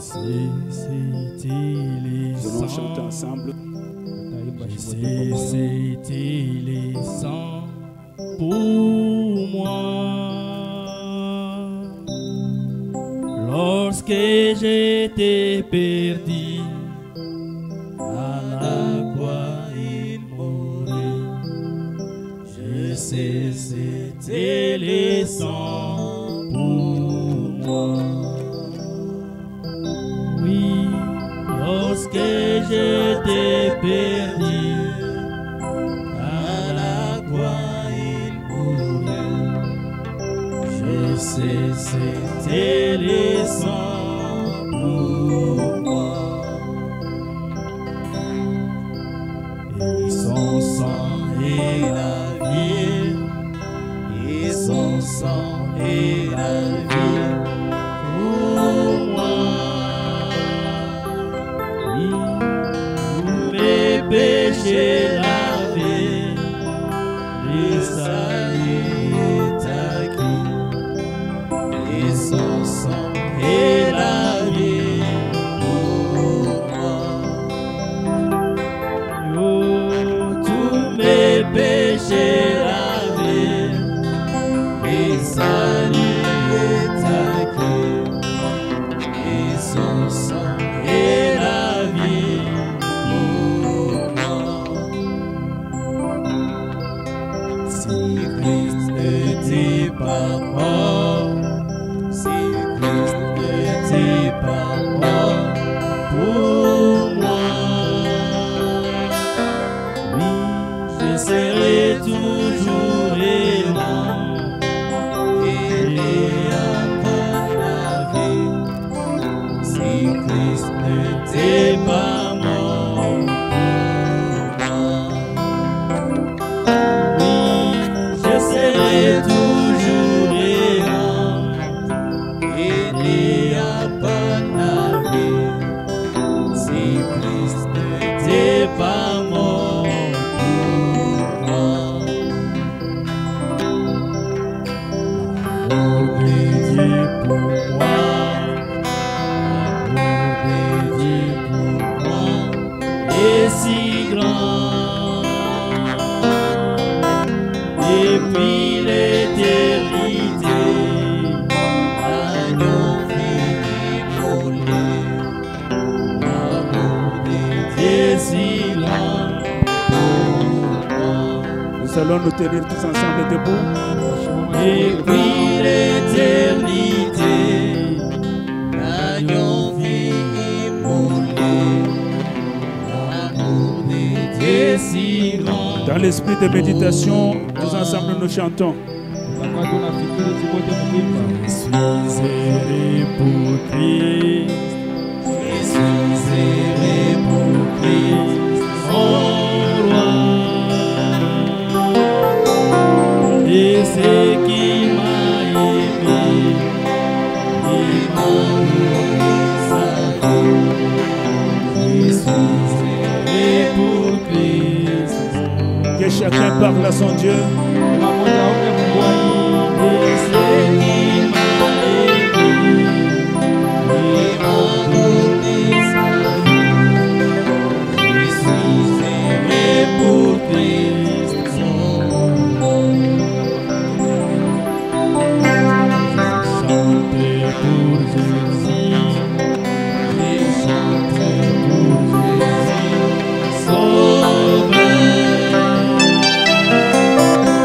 Nous allons chanter ensemble. C'était les sangs pour moi. Lorsque j'étais perdu, à la croix il mourit. Je sais c'était les sangs pour moi. Oui, lorsque j'étais perdu, à la croix il mourit. Je sais c'était les sangs pour moi. Et son sang est la vie, et son sang est la vie pour moi. Oui, pour mes péchés lavés, le salut est acquis, et son sang est la vie pour moi. Tous mes péchés lavés, et salut est acquis, et son sang est la vie pour moi. Si Christ n'était pas mort, si Christ n'était pas mort pour moi, oui, je serai toujours errant et à pas la vie. Si Christ n'était pas mort pour moi, oui, je serai toujours errant et à pas la vie. Si Christ n'était pas mort pour moi. L'amour de Dieu pour moi, l'amour de Dieu pour moi est si grand. Depuis l'éternité, l'agneau fut immolé. L'amour de Dieu est si grand pour moi. Nous allons nous tenir tous ensemble debout. Depuis l'éternité, l'agneau fut immolé. L'amour de Dieu est si grand. Dans l'esprit de méditation, tous ensemble nous chantons. Je suis erré pour Christ. Je suis erré pour Christ, mon roi. Et c'est qui m'a aimé, il m'a donné sa vie. Je suis erré pour Christ. Que chacun parle à son Dieu. Et c'est qui m'a aimé, il m'a donné sa vie. Je suis aimé pour Christ, son nom. J'ai chanté pour Jésus, j'ai chanté pour Jésus, Sauveur.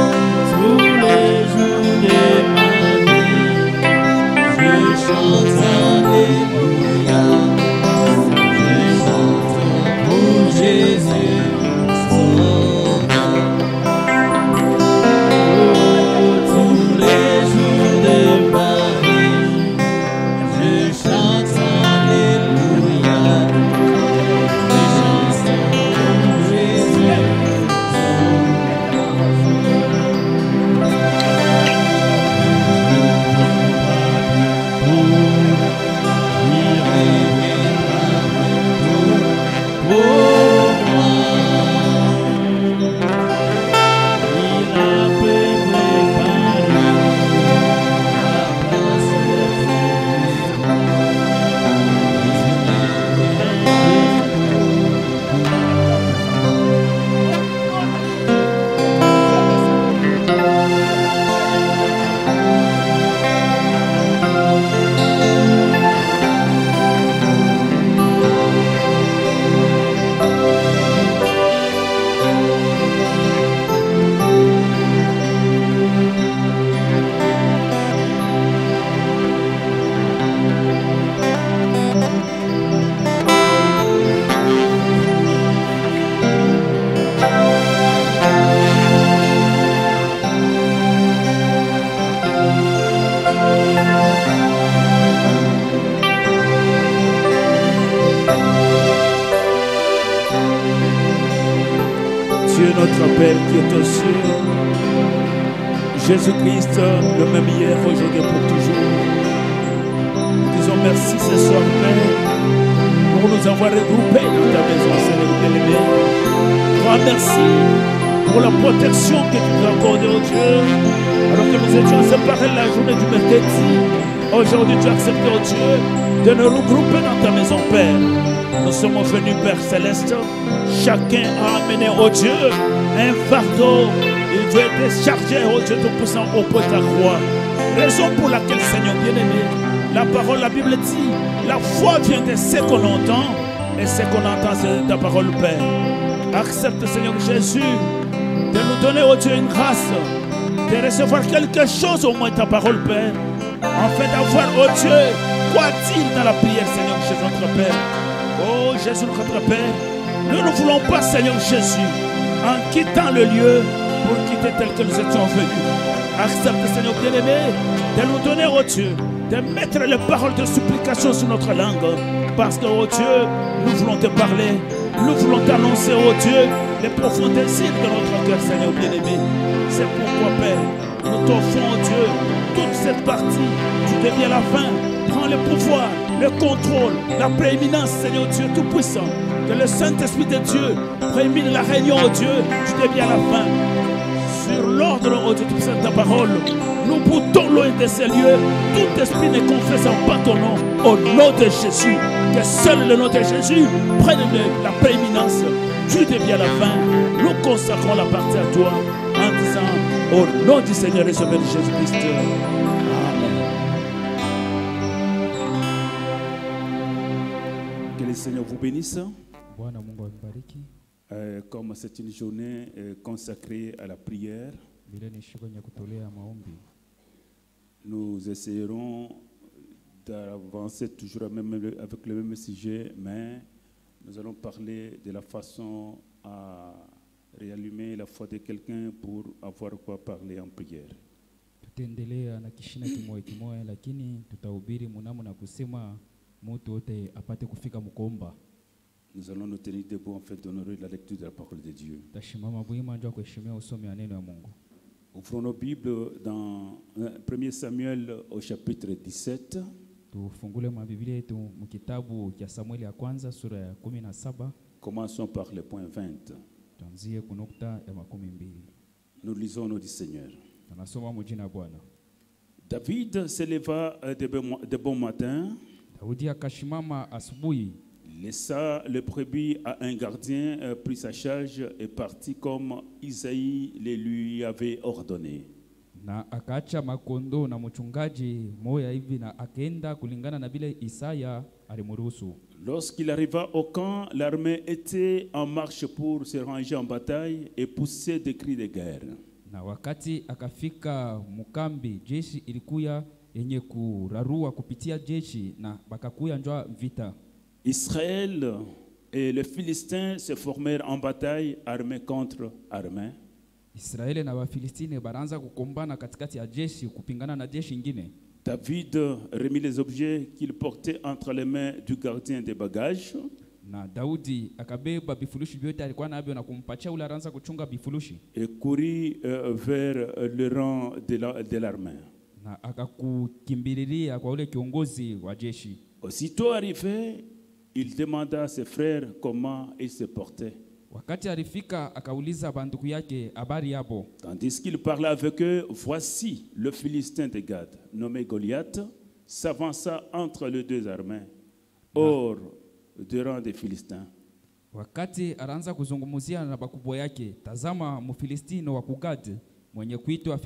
Père qui est aux cieux, Jésus-Christ, le même hier, aujourd'hui et pour toujours. Nous disons merci ce soir, Père, pour nous avoir regroupés dans ta maison, Seigneur bien-aimé. Grand merci pour la protection que tu nous as accordée, oh Dieu, alors que nous étions séparés la journée du mercredi. Aujourd'hui, tu as accepté, oh Dieu, de nous regrouper dans ta maison, Père. Nous sommes venus, Père Céleste. Chacun a amené, oh Dieu, un fardeau. Il veut décharger, oh Dieu Tout-Puissant, au poids de la croix. Raison pour laquelle, Seigneur bien-aimé, la parole, la Bible dit, la foi vient de ce qu'on entend, et ce qu'on entend, c'est ta parole, Père. Accepte, Seigneur Jésus, de nous donner, oh Dieu, une grâce, de recevoir quelque chose au moins de ta parole, Père, afin d'avoir, oh Dieu, quoi dire dans la prière, Seigneur Jésus, notre Père. Oh Jésus, notre Père, nous ne voulons pas, Seigneur Jésus, en quittant le lieu, pour quitter tel que nous étions venus. Accepte, Seigneur bien-aimé, de nous donner, oh Dieu, de mettre les paroles de supplication sur notre langue. Parce que, oh Dieu, nous voulons te parler. Nous voulons t'annoncer, oh Dieu, les profonds désirs de notre cœur, Seigneur bien-aimé. C'est pourquoi, Père, nous t'offrons, oh Dieu, toute cette partie. Tu deviens la fin. Prends le pouvoir, le contrôle, la prééminence, Seigneur Dieu Tout-Puissant. Que le Saint-Esprit de Dieu préémine la réunion, oh Dieu. Tu deviens la fin. Sur l'ordre, oh Dieu Tout-Puissant, de ta parole, nous boutons loin de ces lieux. Tout esprit ne confessant pas ton nom, au nom de Jésus. Que seul le nom de Jésus prenne la prééminence. Tu deviens la fin. Nous consacrons la partie à toi en disant au nom du Seigneur et Sauveur Jésus-Christ. Amen. Que le Seigneur vous bénisse. Comme c'est une journée consacrée à la prière, nous essayerons d'avancer toujours avec le même sujet, mais nous allons parler de la façon à réallumer la foi de quelqu'un pour avoir quoi parler en prière. Tutaendelea na kishina kimoja kimoja, lakini tutahubiri mnamo na kusema mtu wote apate kufika mkomba. Nous allons nous tenir debout en fait d'honorer la lecture de la parole de Dieu. Tashimama bwima ndio kuheshimia usomi wa neno ya Mungu. Ouvrons nos Bibles dans 1 Samuel au chapitre 17. Tufungule mabiblia yetu mkitabu cha Samueli ya kwanza sura ya 17. Commençons par le point 20. Tuanzie kunukta ya 12. Nous lisons au nom du Seigneur. Tunasoma mjina Bwana. David se leva de bon matin. Daudi akashimama asubuhi. Laissa le brebis à un gardien, prit sa charge et partit comme Isaïe le lui avait ordonné. Na akaacha makondo na mchungaji moya hivi na akaenda kulingana na vile Isaya alimruhusu. Lorsqu'il arriva au camp, l'armée était en marche pour se ranger en bataille et poussait des cris de guerre. Na wakati akafika mukambi, jeshi ilikuya yenye kurarua kupitia jeshi na bakakuya njoo vita. Israël et les Philistins se formèrent en bataille, armée contre armée. Israeli na Wafilistini baranza kukombana katikati ya jeshi kupingana na jeshi ingine. David remit les objets qu'il portait entre les mains du gardien des bagages. Na Daudi akabeba bifulushi vyote alikuwa navyo na kumpatia ule aranza kuchunga bifulushi. Et courit vers le rang de l'armée. Na akakukimbililia kwa ule kiongozi wa jeshi. Aussitôt arrivé, il demanda à ses frères comment ils se portaient. Wakati alifika akauliza banduku yake habari yabo. Tandis qu'il parlait avec eux, voici le Philistin de Gad, nommé Goliath, s'avança entre les deux armées, hors du rang des Philistins. Wakati aranza kuzungumzia na bakubwa yake, tazama Mfilistino wa Gad mwenye kuitwa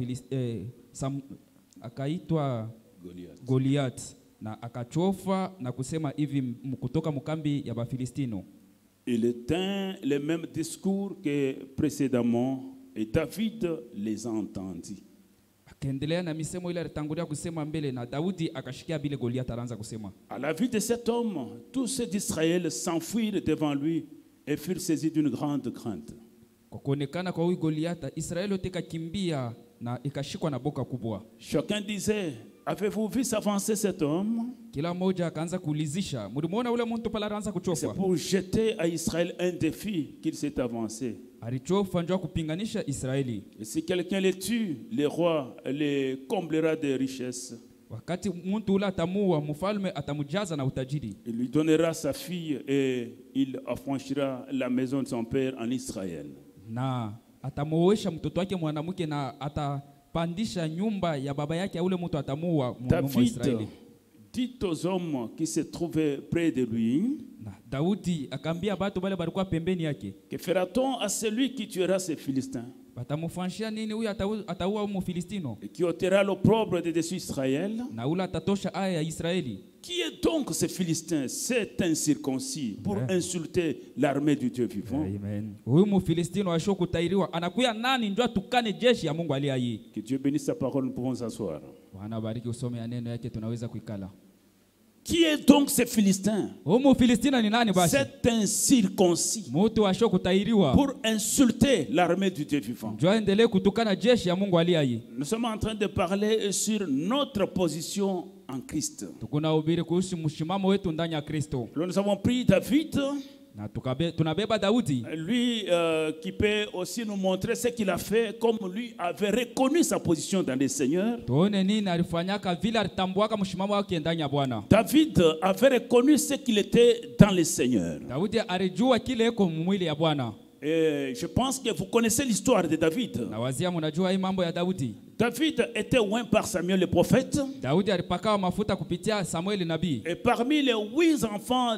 akaitwa Goliath. Na akachofa na kusema hivi kutoka mkambi ya Bafilistino. Il tint le même discours que précédemment et David les entendit. Akaendelea na misemo ile alitangulia kusema mbele na Daudi akashikia bile Goliath aranza kusema. À la vue de cet homme, tous ceux d'Israël s'enfuirent devant lui et furent saisis d'une grande crainte. Kwa kuonekana kwa huyu Goliath, Israeli yote ikakimbia na ikashikwa na boka kubwa. Chacun disait, Avez-vous vu s'avancer cet homme? Kila mmoja akaanza kuulizisha, mlimuona ule mtu pale anaanza C'est kuchofwa. pour jeter à Israël un défi qu'il s'est avancé. Alichofwa njoo kupinganisha Israeli. Et si quelqu'un les tue, le roi les comblera de richesses. Wakati mtu ule atamuua, mfalme atamujaza na utajiri. Il lui donnera sa fille et il affranchira la maison de son père en Israël. Na atamuoesha mtoto wake mwanamke na atapandisha nyumba ya baba yake, ule mtu atamuua David Israeli. dit aux hommes qui se trouvaient près de lui, Na Daudi akaambia watu wale walikuwa pembeni yake, que fera-t-on à celui qui tuera ces Philistins batamufanyia nini huyu ataua Mfilistino? et qui ôtera l'opprobre de dessus Israël? Na ule atatosha aya ya Israeli. Qui est donc ce Philistin, cet incirconcis, pour insulter l'armée du Dieu vivant? Amen. Huyu Mfilistino asho kutairiwa anakuya nani ndio atukane jeshi ya Mungu aliye hai? Que Dieu bénisse sa parole, nous pouvons s'asseoir. Bwana bariki usome ya neno yake, tunaweza kuikala. Qui est donc ce Philistin? Huyu Mfilistina ni nani basi? Cet incirconcis, Mtu asho kutairiwa pour insulter l'armée du Dieu vivant. ndio aendelee kutukana jeshi ya Mungu aliye hai. Nous sommes en train de parler sur notre position en Christ. Tukunahubiri kuhusu mshimamo wetu ndani ya Kristo. Alors nous avons pris David, Na tunabeba Daudi, lui qui peut aussi nous montrer ce qu'il a fait, comme lui avait reconnu sa position dans le Seigneur. tuone nini alifanyaka vile alitambuaka mshimamo wake ndani ya Bwana. David avait reconnu ce qu'il était dans le Seigneur. Daudi alijua kile iko mwili ya Bwana. Et je pense que vous connaissez l'histoire de David. Na wazia mnajua hii mambo ya Daudi. David était oint par Samuel le prophète. Daudi alipakawa mafuta kupitia Samueli nabii. Et parmi les 8 enfants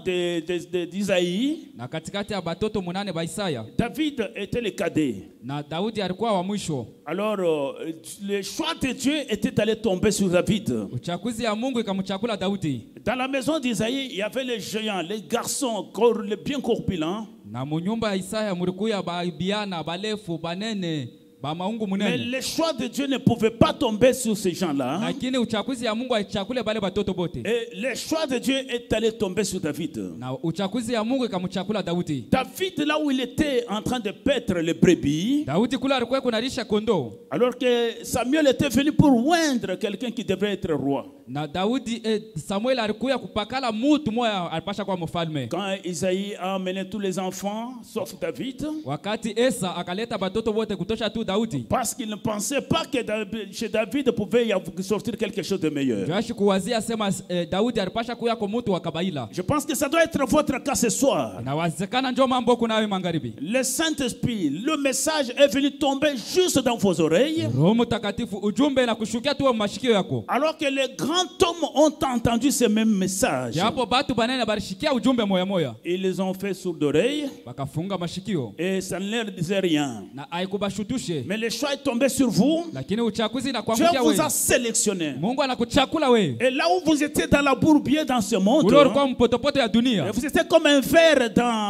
d'Isaïe, Na katikati ya batoto 8 ba Isaya, David était le cadet. na Daudi alikuwa wa mwisho. Alors, le choix de Dieu était allé tomber sur David. Uchaguzi ya Mungu ikamchakula Daudi. Dans la maison d'Isaïe, il y avait les géants, les garçons les bien corpulents. Na munyumba ya Isaya mulikuya baibiana, balefu, banene, ba maungu Mais munene. le choix de Dieu ne pouvait pas tomber sur ces gens-là. Lakini uchaguzi ya Mungu aichakule bale batoto bote. Et le choix de Dieu est allé tomber sur David. Na uchaguzi ya Mungu ikamchakula Daudi. David, là où il était en train de paître les brebis, Daudi kula alikuwa kunalisha kondoo. alors que Samuel était venu pour oindre quelqu'un qui devait être roi. Na Daudi Samuel alikuya kupakala mutu moya alipasha kwa mfalme. Quand Isaïe a amené tous les enfants, sauf David, Wakati Esa akaleta batoto bote kutosha tu Daudi. parce qu'il ne pensait pas que chez David pouvait y sortir quelque chose de meilleur. Joashi kuwazia sema Daudi alipasha kuya kwa mutu wa kabaila. Je pense que ça doit être votre cas ce soir. Inawezekana njoo mambo kunawe magharibi. Le Saint-Esprit, le message est venu tomber juste dans vos oreilles. Roho Mtakatifu ujumbe na kushukia tu mashikio yako. Alors que les grands hommes ont entendu ce même message. Japo batu banene barishikia ujumbe moya moya. Ils les ont fait sourds d'oreille Bakafunga mashikio. et ça ne leur disait rien. Na haikubashutushe. Mais le choix est tombé sur vous. Lakini uchaguzi na Dieu kuangukia vous wewe. a sélectionné. Mungu anakuchakula wewe. Et là où vous étiez dans la bourbier dans ce monde, Ule ulikuwa mpotopoto ya dunia. vous étiez comme un ver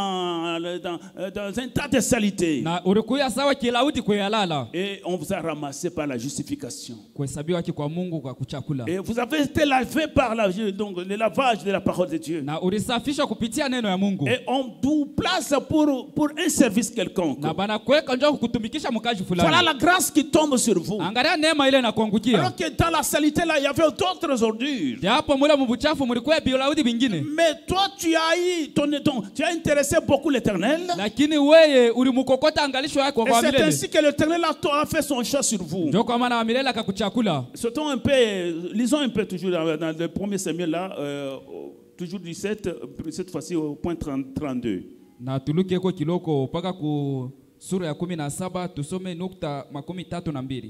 dans un tas de salité. Na ulikuya sawa kilaudi kuyalala. Et on vous a ramassé par la justification. Kuhesabiwa haki kwa Mungu kwa kuchakula. Et vous avez été lavé par donc, le lavage de la parole de Dieu. Na ulisafishwa kupitia neno ya Mungu. Et on vous place pour un service quelconque. Na banakuweka njoo kukutumikisha mkazi fulani. Voilà la grâce qui tombe sur vous. Angalia neema ile inakuangukia. Alors que dans la salité là, il y avait d'autres ordures. Japo mule mbuchafu mulikuwa biolaudi bingine. Mais toi, tu as intéressé beaucoup l'Éternel. Lakini wewe ulimukokota angalisho yako Et kwa c'est milele. ainsi que l'Éternel a fait son choix sur vous. Ndio kwa maana wa milele akakuchakula. Sautons un peu, lisons un peu toujours dans le premier Samuel là, toujours 17, cette fois-ci au point 32. Na tuluke kwa kiloko mpaka ku sura ya 17 tusome nukta 32.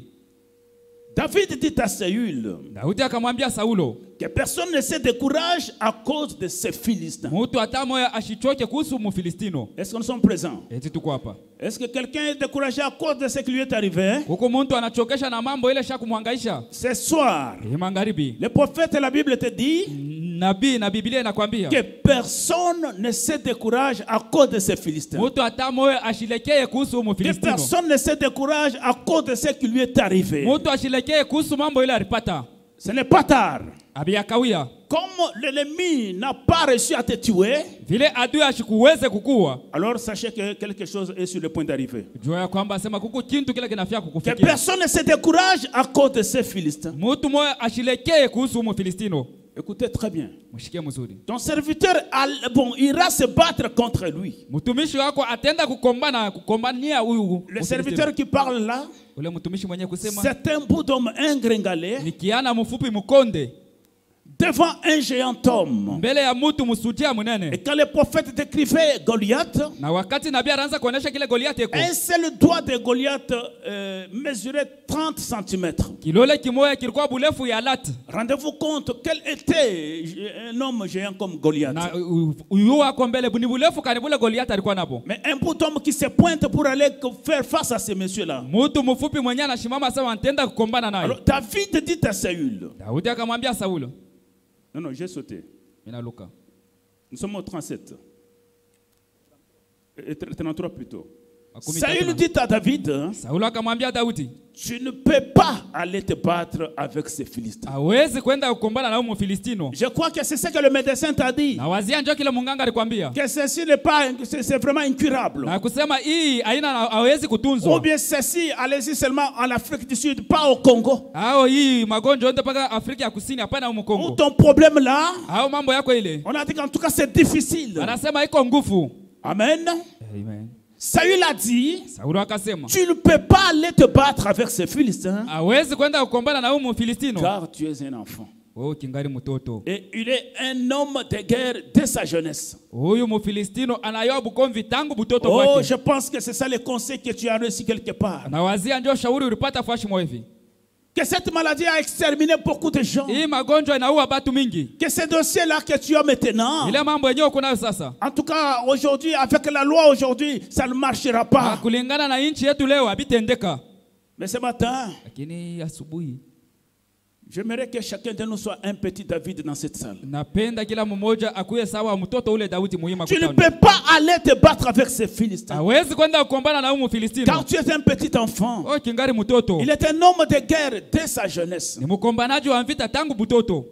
David dit à Saül Daudi akamwambia Saulo, que personne ne se décourage à cause de ces Philistins. mtu hata moya ashichoke kuhusu Mfilistino. Est-ce que nous sommes présents? Eti tuko hapa. Est-ce que quelqu'un est découragé à cause de ce qui lui est arrivé? Huko mtu anachokesha na mambo ile sha kumhangaisha. Ce soir, Magharibi. le prophète et la Bible te dit Nabii na Biblia inakwambia que personne ne se décourage à cause de ces Philistins. mtu hata moya ashilekee kuhusu Que Mfilistino. personne ne se décourage à cause de ce qui lui est arrivé. Mtu ashilekee kuhusu mambo ile alipata. Ce n'est pas tard. abiyakawia comme l'ennemi n'a pas réussi à te tuer, vile adui ashikuweze kukua, alors sachez que quelque chose est sur le point d'arriver. jua ya kwamba asema kuku kintu kile kinafia Que kukufikia. personne ne se décourage à cause de ces Philistins. Mtu moya ashilekee kuhusu Mfilistino. Écoutez très bien. Mshikie mzuri. Ton serviteur ira se battre contre lui. Mtumishi wako atenda kukombania huyu. Le serviteur qui parle là, ule mtumishi mwenye kusema c'est un bout d'homme ingringalé ni kiana mfupi mkonde devant un géant homme. mbele ya mtu msudia munene. Et quand le prophète décrivait Goliath, Na wakati nabii anaanza kuonesha kile Goliath eko, un seul doigt de Goliath mesurait 30 cm. kilole kimoya kilikuwa burefu ya lat. Rendez-vous compte quel était un homme géant comme Goliath. Na uyu wako mbele ni burefu kanibule Goliath alikuwa napo. Mais un bout d'homme qui se pointe pour aller faire face à ces messieurs-là. Mtu mfupi mwenye anashimama sasa antenda kukombana naye. Alors David dit à Saül. Daudi akamwambia Saulo. Non, j'ai sauté. Inaluka. Nous sommes au 37. Et 33 plutôt. Saül dit à David, Saulo akamwambia Daudi, tu ne peux pas aller te battre avec ces Philistins. hawezi kwenda kukombana na huyo Mfilistino. Je crois que c'est ce que le médecin t'a dit. Na wazia njoo kile munganga alikwambia. Que ceci n'est pas, c'est vraiment incurable. Na kusema hii haina hawezi Ou kutunzwa. bien ceci, allez-y seulement en Afrique du Sud, pas au Congo. Hao hii magonjwa yote paka Afrika ya Kusini hapana huko Ou Kongo. ton problème là, Hao mambo yako ile. on a dit qu'en tout cas c'est difficile. Anasema iko nguvu. Amen. Amen. Saül a dit, Saulo akasema, tu ne peux pas aller te battre avec ces Philistins, hawezi kwenda kukombana na huyo Mfilistino. car tu es un enfant. Wewe kingali mtoto. Et il est un homme de guerre dès sa jeunesse. Huyu Mfilistino anayoa bukomvi tangu butoto Oh, wake. je pense que c'est ça le conseil que tu as reçu quelque part. Na wazia ndio shauri ulipata fashi mwa hivi. Que cette maladie a exterminé beaucoup de gens. Hii magonjwa inaua watu mingi. Que ce dossier-là que tu as maintenant, Ile mambo yenyewe uko nayo sasa. en tout cas aujourd'hui, avec la loi aujourd'hui, ça ne marchera pas. Kulingana na nchi yetu leo habitendeka. Mais ce matin, Lakini asubuhi j'aimerais que chacun de nous soit un petit David dans cette salle. napenda kila mmoja akuye sawa mtoto ule Daudi muhimu Tu ne kutana. peux pas aller te battre avec ces Philistins, Hawezi kwenda kukombana na huyo Mfilistino. car tu es un petit enfant. Oh, kingali mtoto. Il est un homme de guerre dès sa jeunesse. Ni mkombanaji wa vita tangu butoto.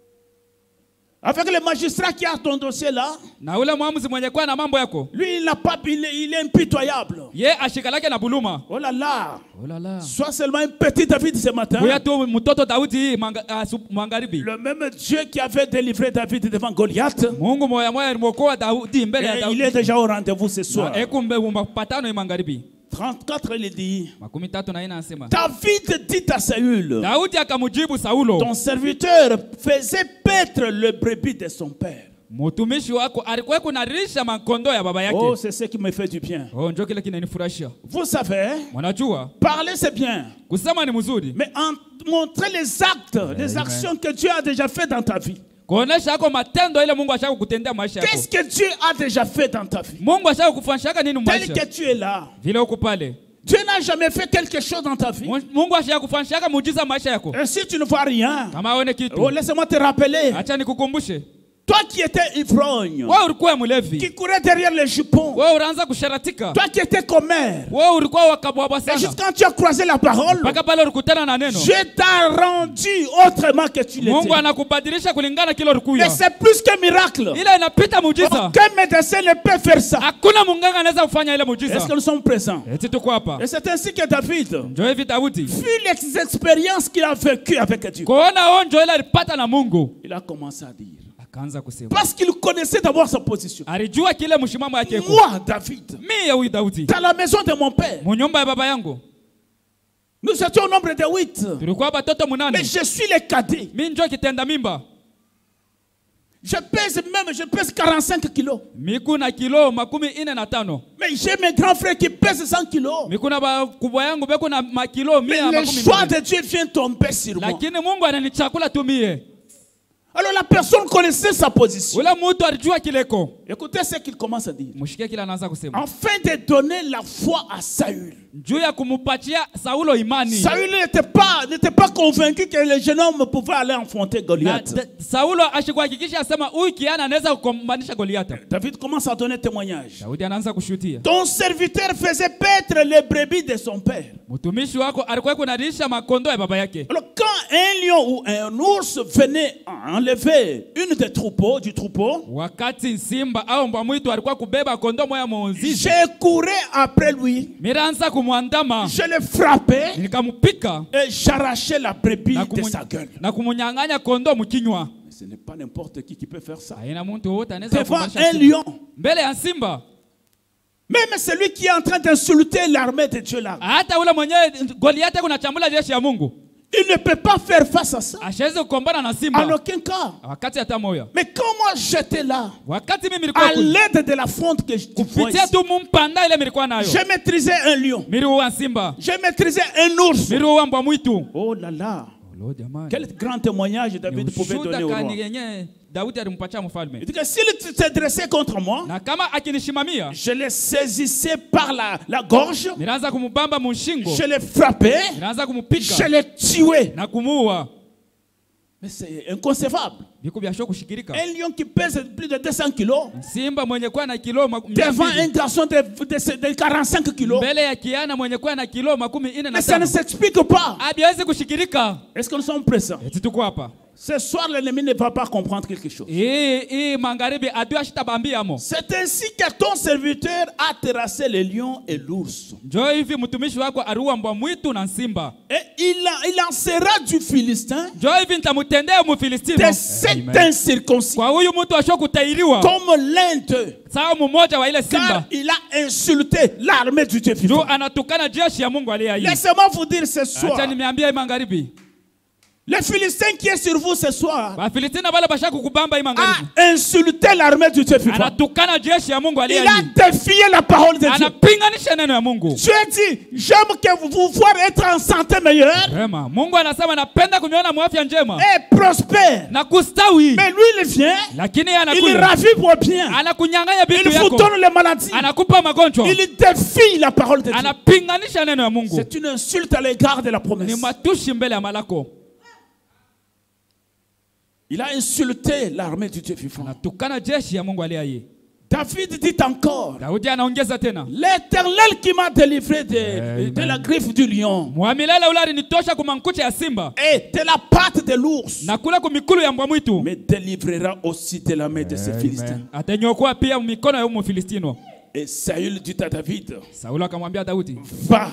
Avec le magistrat qui a ton dossier là, Na ule mwamuzi mwenye kwa na mambo yako. lui il est impitoyable. Ye ashikalake na buluma. Oh là là. Oh là là. Sois seulement un petit David ce matin. Huyo tu mtoto Daudi magharibi. Le même Dieu qui avait délivré David devant Goliath, Mungu moya moya alimokoa Daudi mbele ya et Daudi. il est déjà au rendez-vous ce soir. Ekumbe mapatano ya magharibi. 34, il dit, 34 anasema. David dit à Saül, Daudi akamujibu Saulo. ton serviteur faisait paître le brebis de son père. Mtumishi wako alikuwa kunarisha makondo ya baba yake. Oh, c'est ce qui me fait du bien. Oh, njoo kile kinanifurahisha. Vous savez, Mwanajua parler c'est bien, kusema ni mzuri. mais montrer les actes, les actions que Dieu a déjà fait dans ta vie. Kuonesha yako matendo ile Mungu ashaka kutendea maisha yako. Qu'est-ce que Dieu a déjà fait dans ta vie? Mungu ashaka kufanyisha nini Tel maisha? que tu es là, Vile uko pale. Dieu n'a jamais fait quelque chose dans ta vie. Mungu ashaka kufanyisha muujiza maisha yako. Et si tu ne vois rien, Kama aone kitu. oh, laisse-moi te rappeler, Acha nikukumbushe. toi qui étais ivrogne, Wewe ulikuwa mlevi. qui courais derrière les jupons, Wewe unaanza kusharatika. toi qui étais commère, Wewe ulikuwa wakabwabwa et sana. juste quand tu as croisé la parole, Mpaka pale ulikutana na neno. Dieu t'a rendu autrement que tu Mungu l'étais. anakubadilisha kulingana kile Et ulikuwa. c'est plus qu'un miracle. Ile inapita muujiza. Aucun médecin ne peut faire ça. Hakuna munganga anaweza kufanya ile Est-ce muujiza. que nous sommes présents? Eti tuko hapa. Et c'est ainsi que David, Njoo hivi Daudi. vu les expériences qu'il a vécues avec Dieu, Kuona onjo ile alipata na Mungu. il a commencé à dire. Akaanza kusema. Parce qu'il connaissait d'abord sa position. Alijua kile mshimamo yake iko. Moi, David, Mimi huyu Daudi. dans la maison de mon père, Munyumba ya baba yangu. nous étions au nombre de 8. Tulikuwa batoto munane. Mais je suis le cadet. Mimi njoo kitenda mimba. Je pèse 45 kilos. Miku na kilo 45. Mais j'ai mes grands frères qui pèsent 100 kilos. Miku na bakubwa yangu beko na makilo Mais 100. le choix de Dieu vient tomber sur moi. Lakini Mungu ananichakula tu mie. Alors la personne connaissait sa position. Ule mtu alijua kileko. Écoutez ce qu'il commence à dire. Mshike kila anaanza kusema. Afin de donner la foi à Saül. Juu ya kumupatia Saulo imani. Saül n'était pas convaincu que le jeune homme pouvait aller affronter Goliath. Saulo ashikuhakikisha asema huyu kiana anaweza kukombanisha Goliath. David commence à donner témoignage. Daudi anaanza kushuhudia. Ton serviteur faisait paître les brebis de son père. Mtumishi wako alikuwa kunalisha makondo ya baba yake. Alors quand un lion ou un ours venait enlever une des troupeaux du troupeau, Wakati simba au mbwa mwitu alikuwa kubeba kondo moya monzizi, j'ai couru après lui, miranza kumwandama, je l'ai frappé nikamupika et j'arrachais la brebis de sa gueule. na kumunyang'anya kondo mkinywa. Ce n'est pas n'importe qui peut faire ça. Haina mtu wote anaweza Devant kumalisha un simba. lion, Mbele ya simba. même celui qui est en train d'insulter l'armée de Dieu là, Hata ule mwenye Goliathi kunachambula jeshi ya Mungu, il ne peut pas faire face à ça. ashaweza kukombana na En simba aucun cas. wakati hata moya. Mais quand moi j'étais là, Wakati mimi nilikuwa à l'aide de la fronde que je vois kupitia ici, tu mumpanda ile nilikuwa nayo, je maîtrisais un lion, miliua simba, je maîtrisais un ours. miliua mbwa mwitu. Oh là là, Lo jamani, quel grand témoignage David pouvait donner au roi. kani yenye Daudi alimpatia mfalme. Il dit que s'il se dressait contre moi, Na kama akinishimamia, je le saisissais par la gorge, nilianza kumubamba mushingo, je le frappais, nilianza je kumupika le tuais. na kumuua. Mais c'est inconcevable. Biko byasho kushikirika. Un lion qui pèse plus de 200 kilos, Simba mwenye kuwa na kilo devant un garçon de 45 kilos. mbele ya kiana mwenye kuwa na kilo 45. Mais ça ne s'explique pas. Habiwezi kushikirika. Est-ce que nous sommes présents? Eti tuko hapa. Ce soir, l'ennemi ne va pas comprendre quelque chose. Magharibi adui ashitabambia mo. C'est ainsi que ton serviteur a terrassé les lions et l'ours. Njoo hivi mtumishi wako aruwa mbwa mwitu na simba. Et il en sera du Philistin, Njoo hivi nitamutendea Mfilistini de cet incirconcis, kwa huyu mtu ashokutairiwa comme l'un d'eux, sawa mmoja wa ile car simba. il a insulté l'armée du Dieu Njoo vivant. anatukana jeshi ya Mungu aliye hai. Laissez-moi vous dire ce soir, Acha nimeambia magharibi. le Philistin qui est sur vous ce soir Wafilistina wale basha kukubamba magharibi. a insulté l'armée du Dieu vivant. Anatukana jeshi ya Mungu aliye Il a hai. défié la parole de Dieu. Anapinganisha neno ya Mungu. Dieu dit, j'aime que vous voir être en santé meilleure Rema, Mungu anasema napenda kuniona mwafya njema et prospère. na kustawi. Mais lui, il vient, Lakini il anakuja ravive vos biens, anakunyang'anya il vitu vous yako, donne les maladies, anakupa magonjwa, il défie la parole de Dieu. anapinganisha neno ya Mungu. C'est une insulte à l'égard de la Ni promesse. matushi mbele ya malako. Il a insulté l'armée du Dieu vivant. Anatukana jeshi ya Mungu aliye hai. David dit encore, Daudi anaongeza tena, l'Éternel qui m'a délivré de la griffe du lion Mwamilele ule alinitosha kumankucha ya simba et de la patte de l'ours, na kula kumikulu ya mbwa mwitu, me délivrera aussi de la main de ces Philistins. atanyokoa pia mikono ya huyo Mfilistino. Et Saül dit à David, Saulo akamwambia Daudi, va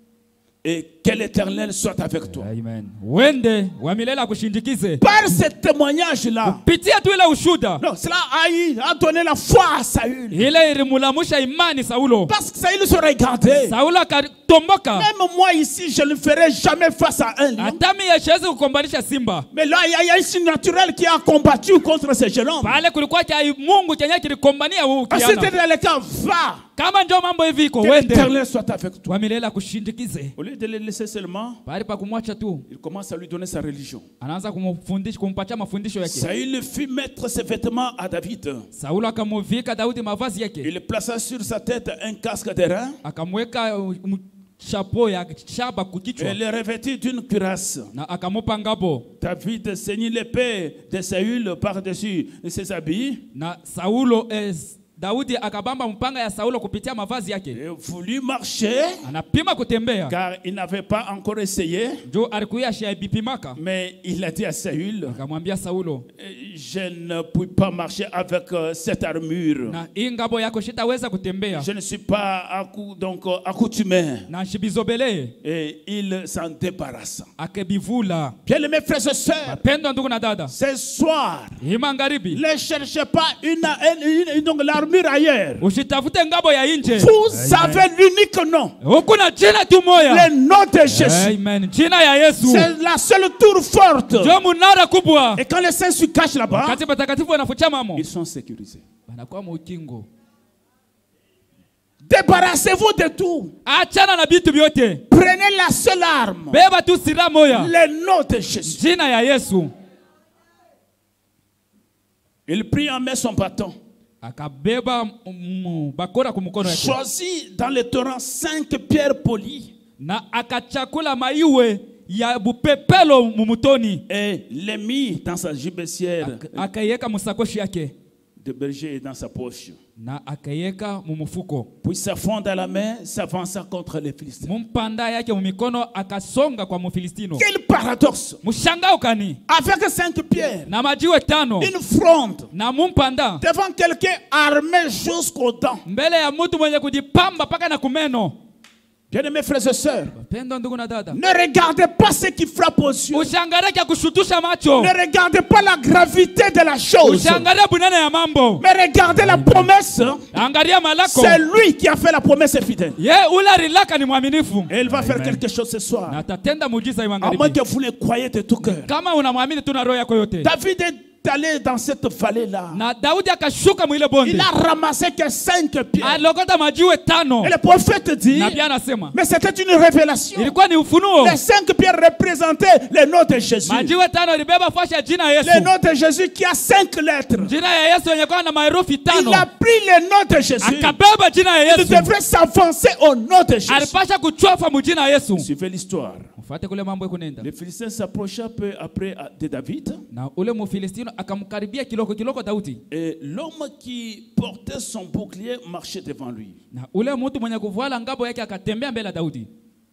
et que l'Éternel soit avec toi. amen, wende Mwamilele akushindikize. Par ce témoignage-là, Pitia tu ile ushuda, non, cela a donné la foi à Saül. ile ilimulamusha imani Saulo. Parce que Saül se regardait. Saulo akatomboka, Même moi ici, je ne ferai jamais face à un lion. hata mimi yashawezi kukombanisha simba. Mais là, il y a un signe naturel qui a combattu contre ce jeune homme. Pale kulikuwa cha Mungu chenye kilikombania huyu À cet kijana. état, va, Kama ndio mambo hivi iko, que wende l'Éternel soit avec toi. Mwamilele akushindikize. Au lieu de le laisser seulement, Pale pa kumwacha tu, il commence à lui donner sa religion. anaanza kumfundisha, kumpatia mafundisho yake. Saül fit mettre ses vêtements à David. Saulo akamuvika Daudi mavazi yake, Il plaça sur sa tête un casque d'airain akamweka chapeau ya shaba kukichwa et le revêtit d'une cuirasse. na akamupa ngabo. David saignit l'épée de Saül par-dessus ses habits Na Saulo Daudi akabamba mpanga ya Saulo kupitia mavazi yake, et voulut marcher anapima kutembea, car il n'avait pas encore essayé. ndio alikuya shaibipimaka. Mais il a dit à Saül, Akamwambia Saulo, je ne puis pas marcher avec cette armure. na hii ngabo yako shitaweza kutembea Je ne suis pas accoutumé. na shibizobele. Et il s'en débarrasse. Akebivula. Bien-aimés frères et sœurs, Mapendo ndugu na dada, ce soir, hii magharibi ne cherchez pas donc l'armure ailleurs. usitafute ngabo ya nje. Vous avez l'unique nom, Huku na jina tu moya. le nom de Jésus. Amen. Jina ya Yesu C'est la seule tour forte. ndio munara kubwa. Et quand les saints se cachent là-bas, Kati patakatifu wanafucha mamo, ils sont sécurisés. banakuwa mukingo. Débarrassez-vous de tout. Achana na bitu vyote, Prenez la seule arme, beba tu silaha moya, le nom de Jésus. jina ya Yesu. Il prit en main son bâton, Akabeba bakora kumkono yake choisit dans le torrent 5 pierres polies na akachakula maiwe ya bupepelo mumutoni, et les mit dans sa gibecière akaiweka musakoshi yake. de berger est dans sa poche. na akaiweka mumufuko. Puis sa fronde à la main s'avança contre les Philistins. Mumpanda yake mumikono akasonga kwa Mufilistino. Quel paradoxe! Mshangao kani? Avec 5 pierres, Na majiwe 5 une fronde na mumpanda devant quelqu'un armé jusqu'aux dents. mbele ya mtu mwenye kujipamba paka na kumeno. Bien-aimés frères et sœurs, Pendo ndugu na dada, ne regardez pas ce qui frappe aux yeux. usiangalie kia kushutusha macho, Ne regardez pas la gravité de la chose. usiangalie bunene ya mambo, Mais regardez la promesse. angalia malako. C'est lui qui a fait la promesse fidèle. Ye ula rilaka ni mwaminifu. Et il va faire quelque chose ce soir. Na tatenda muujiza À moins imangaribi. que vous le croyez de tout cœur. Kama unamwamini tu na roho yako yote. David est allé dans cette vallée-là. Na Daudi akashuka mwile bonde. Il a ramassé que 5 pierres. Alokota majiwe 5. Et le prophète dit, Nabii anasema mais c'était une révélation. ilikuwa ni ufunuo. Les 5 pierres représentaient le nom de Jésus. Majiwe 5 ilibeba fashi ya jina ya Le Yesu. nom de Jésus qui a 5 lettres. Jina ya Yesu yenye kwa na maherufi 5. Il a pris le nom de Jésus. Akabeba jina ya Il Yesu. devrait s'avancer au nom de Jésus. Alipasha kuchofa mujina ya Yesu. Suivez l'histoire. Mfuate kule mambo kunenda. Les Philistins s'approcha peu après de David. Na ule Mufilistino akamkaribia kiloko Daudi. Et l'homme qui portait son bouclier marchait devant lui. Na ule mtu mwenye kuvala ngabo yake akatembea mbele ya Daudi.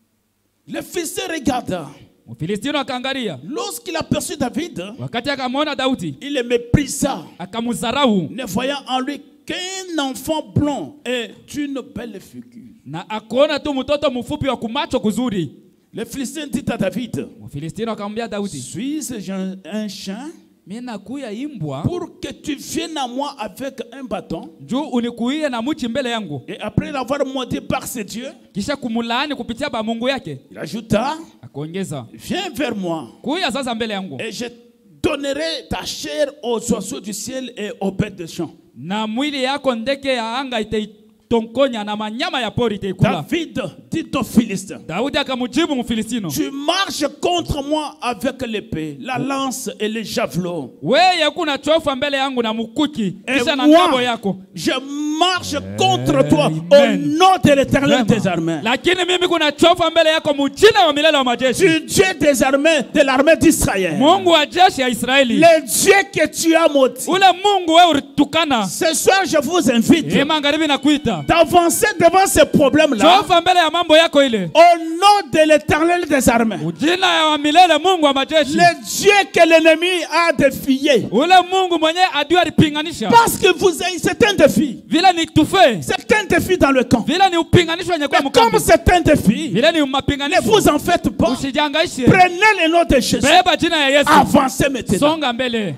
Le Philistin regarda. Mufilistino akaangalia. Lorsqu'il aperçut David, Wakati akamwona Daudi, il le méprisa, akamudharau ne voyant en lui qu'un enfant blond et une belle figure. na akaona tu mtoto mfupi wa kumacho kuzuri. Le Philistin dit à David, Mufilistino akamwambia Daudi, suis-je un chien mimi nakuya imbwa pour que tu viennes à moi avec un bâton? juu unikuie na muchi mbele yangu, Et après l'avoir maudit par ses dieux, kisha kumulaani kupitia ba Mungu yake. il ajouta, Akaongeza, viens vers moi kuya sasa mbele yangu et je donnerai ta chair aux oiseaux du ciel et aux bêtes de champ. na mwili yako ndege ya anga itaitonkonya na manyama ya pori itaikula. David dit aux Philistins, Daudi akamujibu Mufilistino, tu marches contre moi avec l'épée, la lance et les javelots. wewe kuna chofa mbele yangu na mukuki Et kisha na ngabo moi, yako. je marche contre toi au Amen. nom de l'Éternel des Vraiment. armées. Lakini mimi kuna chofa mbele yako mujina wa milele wa majeshi. Tu Dieu des armées de l'armée d'Israël. Mungu wa jeshi ya Israeli. Le Dieu que tu as maudit. Ule Mungu wewe ulitukana. Ce soir, je vous invite Magharibi nakuita. d'avancer devant ce problème-là Chofa mbele ya mambo yako ile. au nom de l'Éternel des armées. Ujina ya wa milele Mungu wa majeshi. Le Dieu que l'ennemi a défié. Ule Mungu mwenye adui alipinganisha. Parce que c'est un défi. Vile ni tufe. C'est un défi dans le camp. Vile ni upinganisho yenye kwa Et comme mkambi. c'est un défi, Vile ni ne mapinganisho. vous en faites pas. Usijangaishe. Prenez le nom de Jésus. Beba jina ya Yesu. Avancez maintenant. Songa mbele.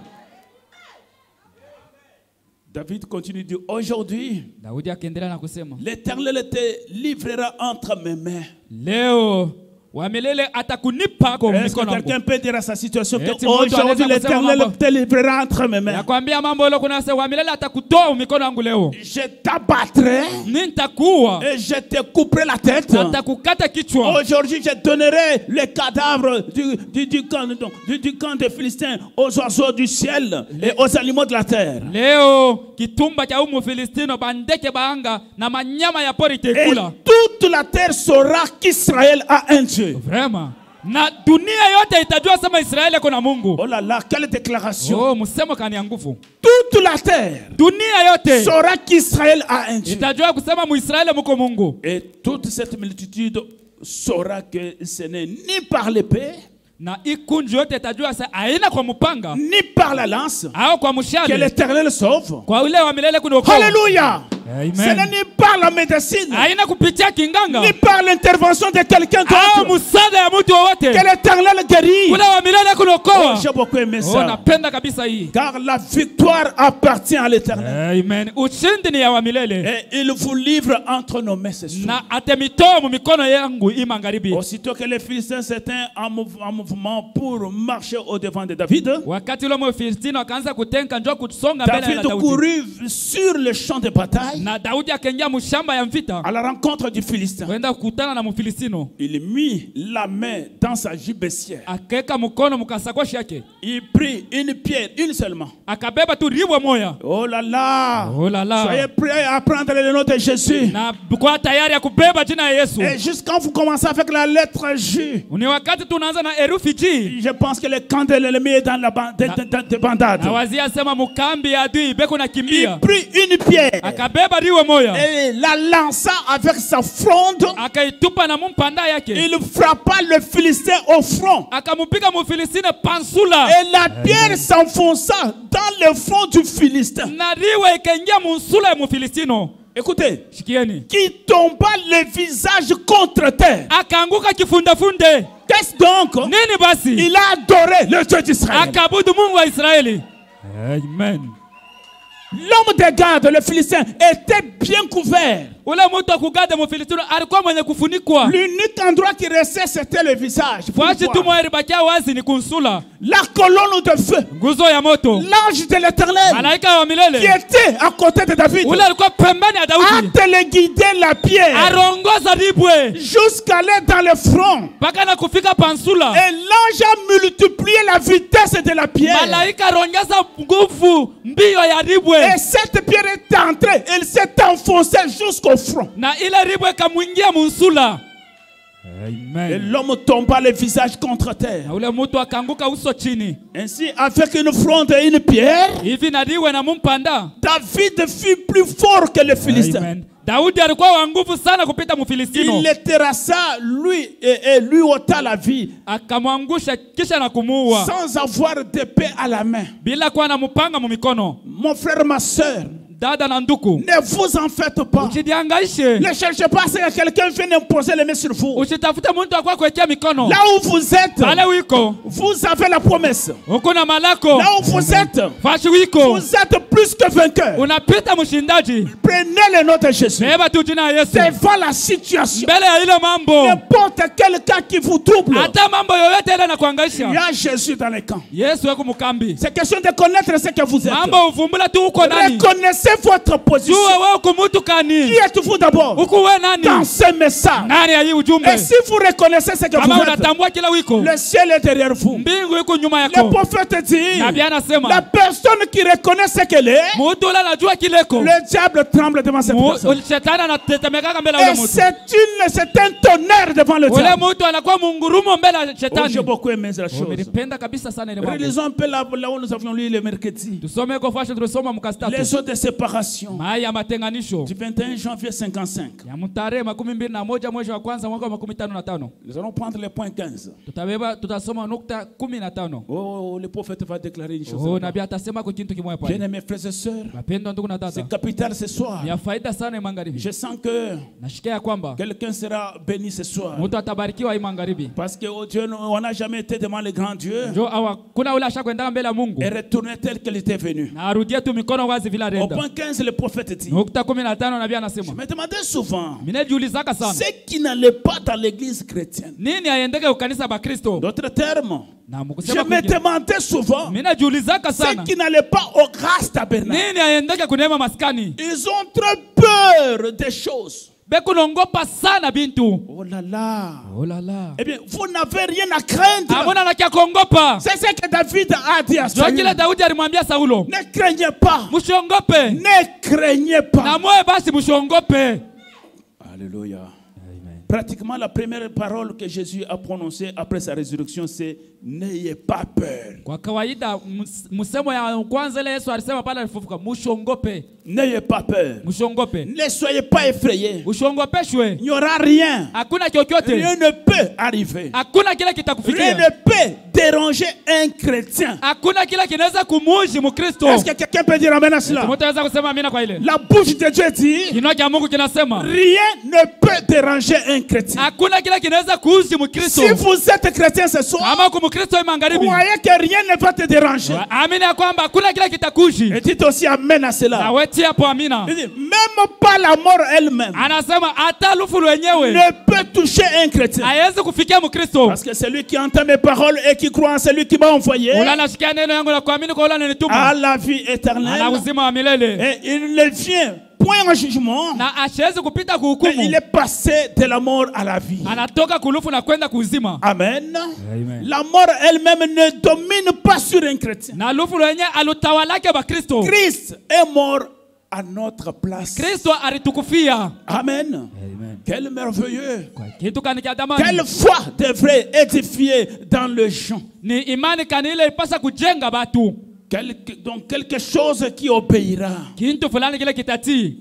David continue de dire, aujourd'hui, Daudi akaendelea na kusema, l'Éternel te livrera entre mes mains. leo wa milele atakunipa kwa Est-ce que mikono quelqu'un yangu. peut dire à sa situation que Eti mtu aujourd'hui anaweza kusema l'Éternel mambo. te livrera entre mes mains? Nakwambia mambo leo kuna sema wa milele atakutoa mikono yangu leo. Je t'abattrai Nitakuwa et je te couperai la tête. atakukata kichwa. Aujourd'hui, je donnerai les cadavres du camp des Philistins aux oiseaux du ciel et aux animaux de la terre. Leo kitumba cha umu Filistino bandeke baanga na manyama ya pori Et itakula. toute la terre saura qu'Israël a un Dieu. Vraiment. Na dunia yote itajua sema Israeli kuna Mungu. Oh là là, quelle déclaration! Oh, msemo kani ya nguvu. Toute la terre Dunia yote saura qu'Israël a un Dieu. itajua kusema Muisraeli muko Mungu. Et toute cette multitude saura que ce n'est ni par l'épée, Na ikunju yote itajua sasa aina kwa mupanga ni par la lance au kwa que mshale. l'Éternel sauve. Kwa ule wa milele kunokoa. Alléluia! Ce n'est Amen. ni par la médecine, Aina kupitia kinganga. ni par l'intervention de quelqu'un Au d'autre musada ya mtu wowote. que l'Éternel guérit. Ule wa milele Oh, kunokoa. j'ai beaucoup aimé Oh, ça. napenda kabisa hii. Car la victoire appartient à l'Éternel. Amen. Ushindi ni ya wa milele. Et il vous livre entre nos mains ce soir. Na atemitoa mu mikono yangu hii magharibi. Aussitôt que les Philistins s'étaient en mouvement pour marcher au devant de David, Wakati ule Mfilistino akaanza kutenka njoo kusonga mbele ya David Daudi. courut sur le champ de bataille, na Daudi akaingia mshamba ya mvita à la rencontre du Philistin. kwenda kukutana na Mfilistino. Il mit la main dans sa gibecière. Akaweka mkono mkasakoshi yake. Il prit une pierre, une seulement. Akabeba tu ribwe moya. Oh là là. Oh là là. Soyez prêts à prendre le nom de Jésus. Na kwa tayari ya kubeba jina ya Yesu. Et juste quand vous commencez avec la lettre J, Ni wakati tunaanza na herufi J. je pense que le camp de l'ennemi est dans la bandade. Na wazia sema mukambi ya adui beko na kimbia. Il prit une pierre Akabeba riwe moya. et la lança avec sa fronde. Akaitupa na mumpanda yake. Il frappa le Philistin au front. Akamupiga Mfilistini pansula. Et la pierre s'enfonça dans le front du Philistin. Na riwe ikaingia munsula ya Mfilistino. Écoutez, Shikieni. qui tomba le visage contre terre. Akaanguka kifundafunde. Qu'est-ce donc? Nini basi? Il a adoré le Dieu d'Israël. Akabudu Mungu wa Israeli. Amen. L'homme de garde, le Philistin, était bien couvert. Ule mtu wa kugada Mfilistini alikuwa mwenye kufunikwa. L'unique endroit qui restait, c'était le visage. Fwashi tu mwa ilibakia wazi ni kunsula. La colonne de feu. Nguzo ya moto. L'ange de l'Éternel Malaika wa qui milele. était à côté de David Ule alikuwa pembeni ya a Daudi. téléguidé la pierre Arongoza ribwe. jusqu'à aller dans le front. Paka na kufika pansula. Et l'ange a multiplié la vitesse de la pierre. Malaika arongeza nguvu mbio ya ribwe. Et cette pierre est entrée, elle s'est enfoncée jusqu'au front. Na ile ribwe kamuingia munsula. Et Amen. l'homme tomba le visage contre terre. Na ule mtu akaanguka uso chini. Ainsi, avec une fronde et une pierre, Hivi na riwe na mumpanda. David fut plus fort que le Philistin. Amen. Daudi alikuwa wa nguvu sana kupita Mfilistino. Il le terrassa, lui, et lui ôta la vie, Akamwangusha kisha na kumuua. sans avoir d'épée à la main. Bila kuwa na mupanga mu mikono. Mon frère, ma soeur, Dada na nduku. ne vous en faites pas. Usijihangaishe. Ne cherchez pas à ce que quelqu'un vienne imposer les mains sur vous. Usitafute mtu akwa kuwekea mikono. Là où vous êtes, Pale wiko. vous avez la promesse. Uko na malako. Là où vous êtes, Fashi wiko. vous êtes plus que vainqueur. Unapita mshindaji. Prenez le nom de Jésus. Beba tu jina ya Yesu. Devant la situation, Mbele ya ile mambo. n'importe quel cas qui vous trouble, Hata mambo yoyote ile na il y kuangaisha. a Jésus dans les camps. Yesu wako mukambi. C'est question de connaître ce que vous êtes. Mambo uvumbula tu uko nani. Reconnaissez votre position. Jua wewe uko mtu kani. Qui êtes-vous d'abord Uko wewe nani? dans ce message? Nani ya hii ujumbe? Et si vous reconnaissez ce que Kama vous êtes, unatambua kila wiko. le ciel est derrière vous. Mbingu iko nyuma Le yako. prophète dit, Nabii anasema. la personne qui reconnaît ce qu'elle est, Mtu ule anajua kileko. le diable tremble devant cette personne. Shetani anatetemeka mbele ya Et ule mtu. c'est un tonnerre devant le Ule diable. mtu anakuwa mungurumo mbele ya Oh, j'ai shetani. beaucoup aimé la chose. Nilipenda kabisa sana ile mambo. Relisons un peu là où nous avions lu le mercredi. Tusome kwa fashion tulisoma mkastatu. Les eaux de séparation Mai ya matenganisho. du 21 janvier 55. Ya mtarehe 21 mwezi wa kwanza mwaka wa 55. Nous allons prendre le point 15. Tutasoma nukta 15. Oh, le prophète va déclarer une chose. Oh, nabii atasema kwa kitu kimoja pale. Bien-aimés frères et sœurs, Wapendwa ndugu na c'est dada. capital ce soir. Ya faida sana magharibi. Je sens que Nashikia kwamba quelqu'un sera béni ce soir. mtu atabarikiwa hii magharibi. Parce que oh Dieu, on n'a jamais été devant le grand Dieu Jo awa kuna ule ashakwenda mbele ya Mungu. et retourné tel qu'il était venu. Na arudie tu mikono wazi vile Au alienda. point 15, le prophète dit, Nukta 15 nabii je anasema. me demandais souvent, Minajiulizaka sana. ce qui n'allait pas dans l'église chrétienne. Nini aendeke ukanisa ba Kristo? D'autres termes, Na je mkusema me demandais souvent, minajiulizaka ce sana. qui n'allait pas au grâce tabernacle. Nini aendeke kunema maskani? Ils ont très peur des choses. Bekunongopa sana bintu. Oh là là. Oh là là. Eh bien, vous n'avez rien à craindre. Hamuna na kia kuongopa. C'est ce que David a dit à Jo Saül. kile Daudi alimwambia Saulo. Ne craignez pas. Mshongope. Ne craignez Na pas. moyo basi mshongope. Alléluia. Pratiquement la première parole que Jésus a prononcée après sa résurrection, c'est n'ayez pas peur. Kwa kawaida msemo ya kwanza ile Yesu alisema pale alifufuka, mshongope. N'ayez pas peur. Mshongope. Ne soyez pas effrayés. Ushongopeshwe. Il n'y aura rien. Hakuna chochote. Rien ne peut arriver. Hakuna kile Rien kitakufikia. ne peut déranger un chrétien. Hakuna kile kinaweza kumuji Mkristo. Est-ce que quelqu'un peut dire amen à cela? Mtu anaweza kusema amina kwa ile. La bouche de Dieu dit, Kinywa cha Mungu kinasema rien ne peut déranger un chrétien. hakuna kile kinaweza kuuzi Mkristo. Si vous êtes chrétien ce soir, Kama uko Mkristo magharibi, croyez que rien ne va te déranger. amini ya kwamba hakuna kile kitakuji. Et dites aussi amen à cela. Na wewe tia hapo amina. Il dit, même pas la mort elle-même Anasema hata lufu lwenyewe ne peut toucher un chrétien. haiwezi kufikia Mkristo. Parce que celui qui entend mes paroles et qui croit en celui qui m'a envoyé Ule anashikia neno yangu na kuamini kwa ule ananituma a la vie ana éternelle. uzima wa milele Et il ne vient point en jugement, na asiwezi kupita mais il kuhukumu. est passé de la mort à la vie. Anatoka kulufu na kwenda kuuzima. Amen. Amen. La mort elle-même ne domine pas sur un chrétien. Na lufu lwenye alutawalake Bakristo. Christ est mort à notre place. Kristo alitukufia. Amen. Amen. Quel merveilleux. Kitu kani cha damani. Quelle foi devrait édifier dans le gens. Ni imani kani ile ipasa kujenga batu. Donc quelque chose qui obéira. Kintu fulani kile kitati.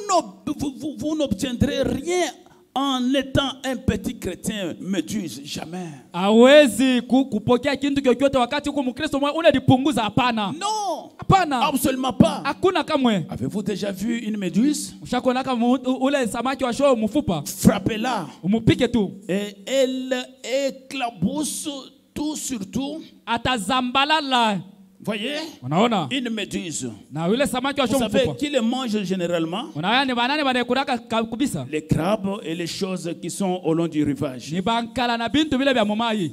Vous n'obtiendrez rien en étant un petit chrétien méduse. Jamais. Hawezi kupokea kintu kyokyote wakati huko Mkristo unalipunguza. Hapana. Non. Hapana. Absolument pas. Hakuna kamwe. Avez-vous déjà vu une méduse? Ushakuona kama ule samaki wa show mfupa? Frappez-la. Umupike tu. Et elle éclabousse tout sur tout. Atazambalala. Voyez? Unaona? Une méduse. Na yule samaki wa Vous show savez mfupa. qui les mange généralement? Unaona ni banane banakuraka kubisa. Les crabes et les choses qui sont au long du rivage. Ni bankala na bintu vile vya momai.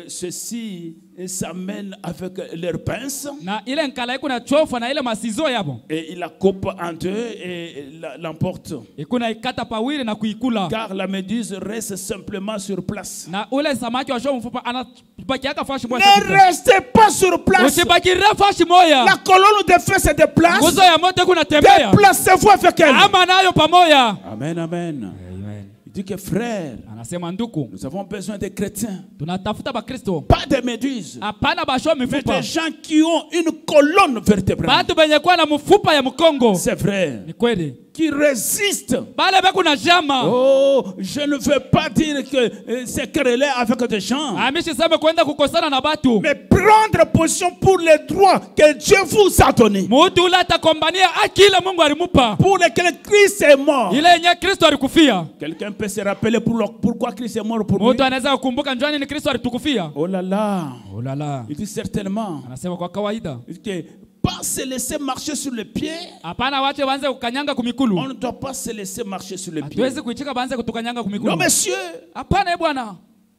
Ceci s'amène avec leurs pinces. Na ile nkala iko na chofa na ile masizo yabo. Et il la coupe en deux et l'emporte. Iko na ikata pawili na kuikula. Car la méduse reste simplement sur place. Na ule samaki wa show mfupa anabaki yaka fashi moja. Ne restez pas sur place. Usibaki fashi moja. La colonne de feu se déplace. Nguzo ya moto kuna tembea. Déplacez-vous avec elle. Ama nayo pamoja. Amen, amen. Amen. Il dit que frère, Anasema nduku, nous avons besoin de chrétiens. tunatafuta Bakristo. Pas de méduses. Hapana basho Mais mifupa. des gens qui ont une colonne vertébrale. Batu benye kwa na mfupa ya mkongo. C'est vrai. Ni kweli. Qui résistent. Bale beku na jama. Oh, je ne veux pas dire que c'est querellé avec des gens. Amishi sema kwenda kukosana na batu. Mais prendre position pour les droits que Dieu vous a donnés. Mutu ule atakombania akile Mungu alimupa. Pour lesquels Christ est mort. Ile yenye Kristo alikufia. Quelqu'un peut se rappeler pourquoi Christ est mort pour lui. Mutu anaweza kukumbuka njoni ni Kristo alitukufia. Oh là là. Oh là là. Il dit certainement. Anasema kwa kawaida. Il dit que pas se laisser marcher sur les pieds. Hapana wache waanze kukanyanga kumikulu. On ne doit pas se laisser marcher sur les pieds. Hatuwezi kuichika baanze kutukanyanga kumikulu. Non, monsieur. Hapana bwana.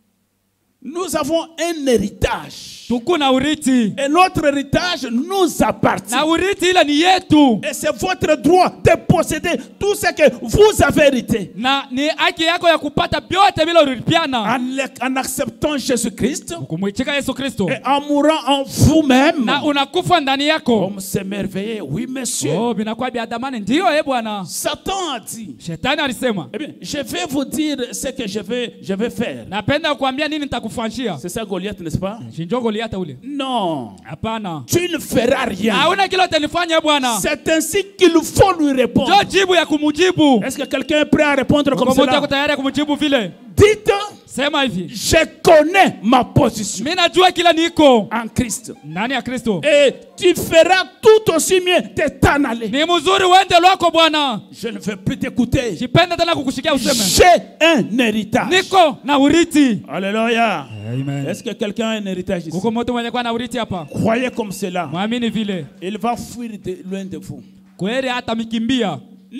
Nous avons un héritage. Tukuna uriti. Et notre héritage nous appartient. Na uriti ile ni yetu. Et c'est votre droit de posséder tout ce que vous avez hérité. Na ni haki yako ya kupata vyote bila ulipiana. En acceptant Jésus-Christ. Kumwichika Yesu Kristo. Et en mourant en vous-même. Na unakufa ndani yako. Comme s'émerveiller. Oui, monsieur. Oh, binakuwa bia damani. Ndio bwana. Satan a dit. Shetani alisema. Eh bien, je vais vous dire ce que je vais faire. Napenda kuambia nini nitakufanyia. C'est ça Goliath, n'est-ce pas? Shinjo Goliath ule. Non. Hapana. Tu ne feras rien. Hauna kile utanifanya bwana. C'est ainsi qu'il faut lui répondre. Ndio jibu ya kumujibu. Est-ce que quelqu'un est prêt à répondre comme Kwa mtu cela? ako tayari kumujibu vile. Dites, sema hivi. Je connais ma position. Mimi najua kila niko en Christ. Ndani ya Kristo. Et tu feras tout aussi mieux de t'en aller. Ni mzuri uende lwako bwana. Je ne veux plus t'écouter. Sipende tena kukushikia useme. J'ai un héritage. Niko na uriti. Alléluia. Amen. Est-ce que quelqu'un a un héritage ici? Kuko mtu mwenye kwa na uriti hapa. Croyez comme cela. Muamini vile. Il va fuir loin de vous. Kweli hata mikimbia.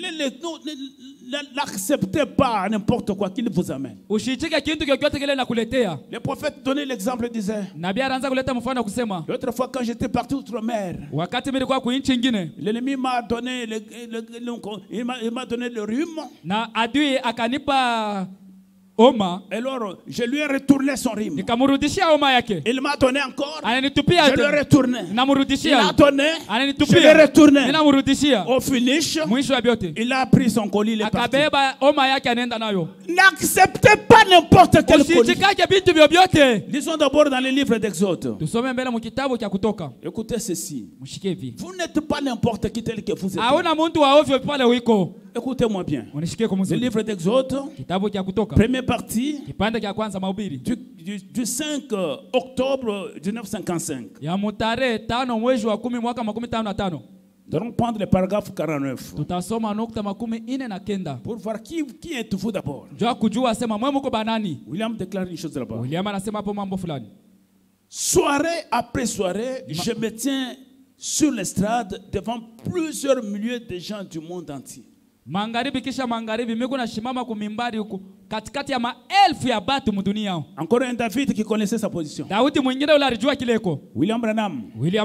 N'acceptez pas n'importe quoi qu'il vous amène. Usichike kitu kyokyote kile nakuletea. Le prophète donnait l'exemple, disait. Nabii anaanza kuleta mfano kusema. L'autre fois quand j'étais parti outre-mer. Wakati mimi nilikuwa kuinchi nyingine. L'ennemi m'a donné il m'a donné le rhume. Na adui akanipa Oma. Alors, je lui ai retourné son rime. Nikamrudishia oma yake. Il m'a donné encore. Ananitupia. Je lui ai retourné. Namrudishia. Il a donné. Ananitupia. Je lui ai retourné. Ninamrudishia. Au finish, mwisho ya vyote, il a pris son colis, il est parti. Akabeba oma yake anaenda nayo. N'acceptez pas n'importe quel colis. Usichikake vitu vyovyote. Lisons d'abord dans les livres d'Exode. Tusome mbele mu kitabu cha Kutoka. Écoutez ceci. Mshike hivi. Vous n'êtes pas n'importe qui tel que vous êtes. Hauna mtu wa ovyo pale uko. Écoutez-moi bien. Unishike kwa Le mzuri. livre d'Exode, Kitabu cha Kutoka. première partie, Kipande cha kwanza mahubiri. du 5 octobre 1955. Ya mutare 5 mwezi wa 10 mwaka 55. Nous allons prendre le paragraphe 49. Tutasoma nukta 49. Pour voir qui êtes-vous d'abord. Njoo kujua sema mwe mko banani. William déclare une chose là-bas. William anasema hapo mambo fulani. Soirée après soirée, je me tiens sur l'estrade devant plusieurs milliers de gens du monde entier. Magharibi kisha magharibi mimi na shimama kumimbari huko katikati ya maelfu ya batu mudunia. Encore un David qui connaissait sa position. Daudi mwingine ule alijua kileko. William Branham.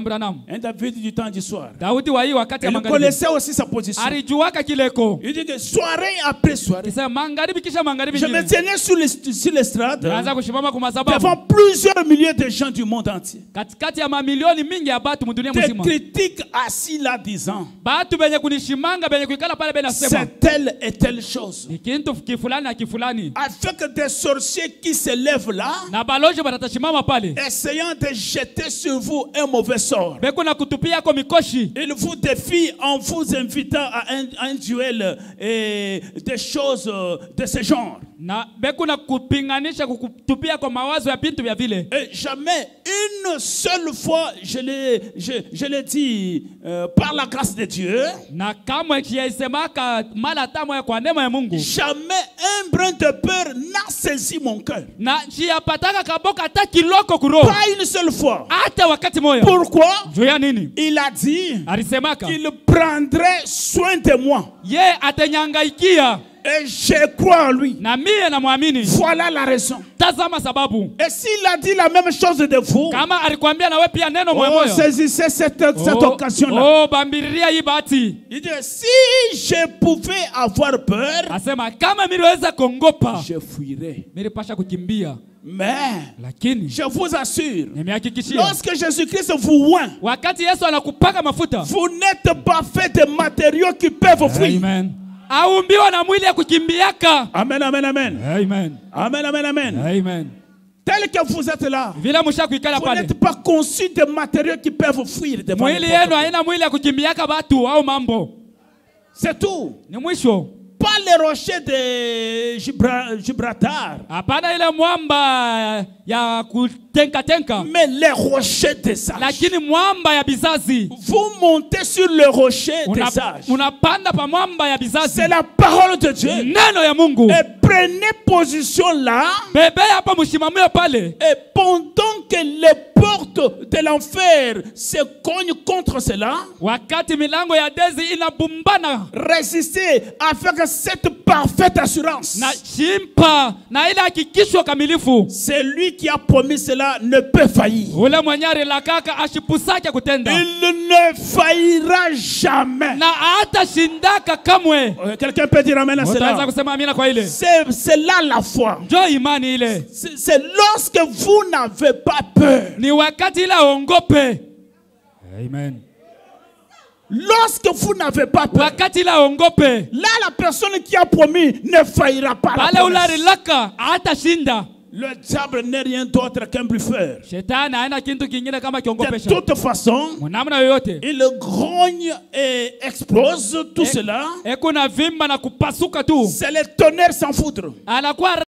Un David du temps du soir. Daudi wa hii wakati ya magharibi. Il connaissait aussi sa position. Alijuaka kileko. Il dit que soirée après soirée. Kisa magharibi kisha magharibi. Je me tenais sur l'estrade devant plusieurs milliers de gens du monde entier. Katikati ya mamilioni mingi ya batu mudunia mzima. Des critiques assis là disant. Batu benye kunishimanga benye kuikala pale bena sema. C'est telle et telle chose. Kintu kifulani na kifulani. Avec des sorciers qui se lèvent là, na baloji batatashimama pale, essayant de jeter sur vous un mauvais sort. Beko na kutupia ko mikoshi. Il vous défie en vous invitant à un duel et des choses de ce genre. Na beko na kupinganisha kutupia kwa mawazo ya bintu vya vile. Et jamais une seule fois je l'ai dit par la grâce de Dieu. Na kama kiyasemaka mala tamo ya kwa neema ya Mungu. Jamais un brin de peur n'a saisi mon cœur. Na chiyapataka kaboka hata kiloko kuro. Pas une seule fois. Hata wakati moja. Pourquoi? Joya nini? Il a dit qu'il prendrait soin de moi. Ye atanyangaikia. Et je crois en lui. Na mie na muamini. Voilà la raison. Tazama sababu. Et s'il a dit la même chose de vous, kama alikwambia na wewe pia neno moyo. Saisissez cette occasion-là. Oh, bambiria hii bahati. Il dit si je pouvais avoir peur, asema kama miliweza kuogopa, je fuirais. Nilipasha kukimbia. Mais lakini je vous assure, nimehakikishia, lorsque Jésus-Christ vous oint, wakati Yesu anakupaka mafuta, vous n'êtes pas fait de matériaux qui peuvent fuir. Amen. Aumbiwa na mwili ya kukimbiaka. Amen, amen, amen. Amen. Amen, amen, amen. Amen. Tel que vous êtes là, vous n'êtes pas conçu de matériaux qui peuvent fuir devant mwili yenu haina mwili ya kukimbiaka batu au mambo. C'est tout. Ni mwisho. Pas les rochers de Gibraltar. Hapana ile mwamba ya kutenka. Mais les rochers des sages. Lakini mwamba ya bizazi. Vous montez sur le rocher des sages. Unapanda pa mwamba ya bizazi. C'est la parole de Dieu. Neno ya Mungu. Et prenez position là. Bebe hapa mshimamio pale. Et pendant que les portes de l'enfer se cognent contre cela, wakati milango ya dezi inabumbana, résistez avec cette parfaite assurance. Na shimpa na ile hakikisho kamilifu. C'est lui qui a promis cela ne peut faillir. Ule mwenyari la kaka ashipusake kutenda. Il ne faillira jamais. Na hata shindaka kamwe. Quelqu'un peut dire amen à cela. Kusema amina kwa ile. C'est là la foi. Ndio imani ile. C'est lorsque vous n'avez pas peur. Ni wakati ila ongope. Amen. Lorsque vous n'avez pas peur, wakati la ongope, là la personne qui a promis ne faillira pas. Le diable n'est rien d'autre qu'un bluffeur. De toute façon, il grogne et explose tout cela. C'est le tonnerre sans foudre.